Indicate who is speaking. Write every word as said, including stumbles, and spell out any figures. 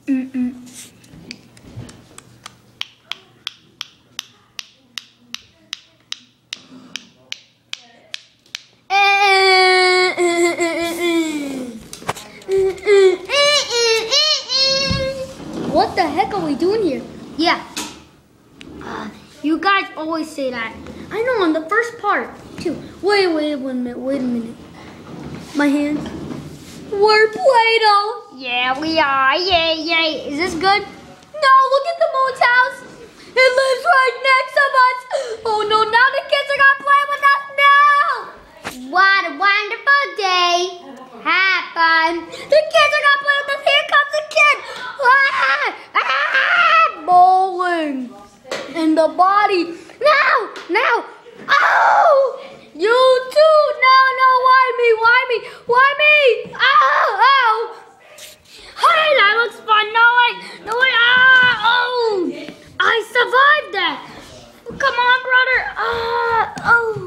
Speaker 1: Mm-mm. What the heck are we doing here? Yeah. Uh, you guys always say that. I know on the first part, too. Wait, wait, wait a minute, wait a minute. My hands. We're Play-Doh. Yeah, we are. Yay, yay. Is this good? No, look at the moon's house. It lives right next to us. Oh no, now the kids are gonna play with us now. What a wonderful day. Have fun. The kids are gonna play with us. Here comes the kid. Ah, ah, bowling. In the body. Now, now. Oh, you too. No, no, why me? Why me? Why me? Oh, oh. Hey, that looks fun. No, wait. No, wait. Ah, oh. I survived that. Come on, brother. Ah, oh.